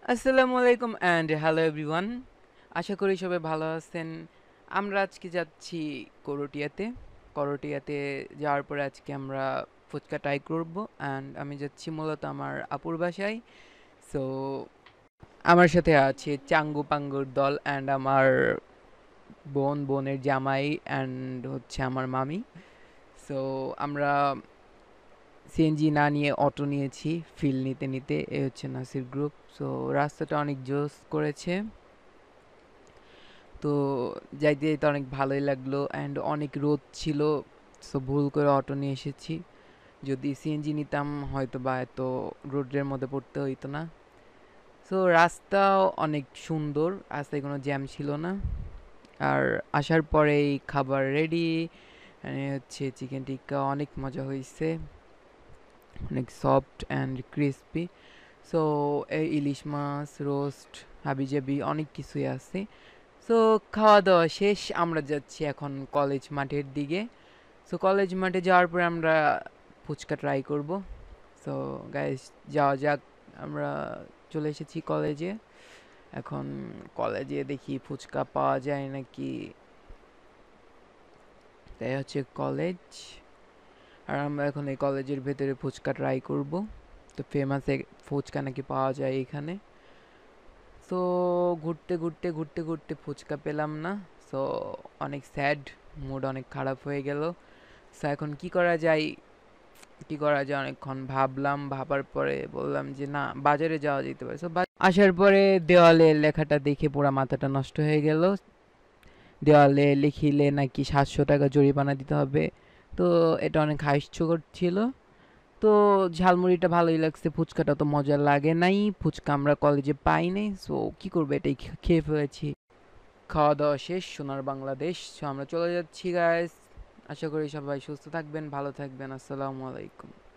আসসালামু আলাইকুম and hello everyone. আশা করি সবাই ভালো আছেন। আমরা আজকে যাচ্ছি করটিয়াতে। করটিয়াতে যাওয়ার পরে আজকে আমরা ফুচকা ট্রাই করব অ্যান্ড আমি যাচ্ছি মূলত আমার আপুর বাসায়। সো আমার সাথে আছে চাঙ্গু পাঙ্গুর দল অ্যান্ড আমার বোনের জামাই অ্যান্ড হচ্ছে আমার মামি। সো আমরা সিএনজি না নিয়ে অটো নিয়েছি ফিল নিতে নিতে। এ হচ্ছে নাসির গ্রুপ। সো রাস্তাটা অনেক জোস করেছে। তো যাইতে যাইতে অনেক ভালোই লাগলো অ্যান্ড অনেক রোদ ছিল। সো ভুল করে অটো নিয়ে এসেছি। যদি সিএনজি নিতাম হয়তো বা এত রোডের মধ্যে পড়তে হইতো না। সো রাস্তাও অনেক সুন্দর, রাস্তায় কোনো জ্যাম ছিল না। আর আসার পরেই খাবার রেডি, হচ্ছে চিকেন টিক্কা অনেক মজা হয়েছে, অনেক সফট অ্যান্ড ক্রিসপি। সো এই ইলিশ মাছ রোস্ট হাবিজাবি অনেক কিছুই আছে। সো খাওয়া দাওয়া শেষ, আমরা যাচ্ছি এখন কলেজ মাঠের দিকে। সো কলেজ মাঠে যাওয়ার পরে আমরা ফুচকা ট্রাই করব। সো গাইস যাওয়া যাক। আমরা চলে এসেছি কলেজে। এখন কলেজে দেখি ফুচকা পাওয়া যায় নাকি। তাই হচ্ছে কলেজ। আর আমরা এখন এই কলেজের ভেতরে ফুচকা ট্রাই করব। তো ফেমাস ফুচকা নাকি পাওয়া যায় এখানে। সো ঘুরতে ঘুরতে ফুচকা পেলাম না। সো অনেক স্যাড, মুড অনেক খারাপ হয়ে গেল। সো এখন কি করা যায় অনেকক্ষণ ভাবলাম, ভাবার পরে বললাম যে না, বাজারে যাওয়া যেতে পারে। সো আসার পরে দেওয়ালে লেখাটা দেখে পুরা মাথাটা নষ্ট হয়ে গেল। দেওয়ালে লিখিলে নাকি 700 টাকা জরিমানা দিতে হবে। তো এটা অনেক হাস্যকর ছিল। তো ঝালমুড়িটা ভালোই লাগছে, ফুচকাটা তো মজা লাগে নাই, ফুচকা আমরা কলেজে পাই নাই। সো কি করবো, এটাই খেয়ে ফেলেছি। খাওয়া দাওয়া শেষ, সোনার বাংলাদেশ। সো আমরা চলে যাচ্ছি গাইস। আশা করি সবাই সুস্থ থাকবেন, ভালো থাকবেন। আসসালামু আলাইকুম।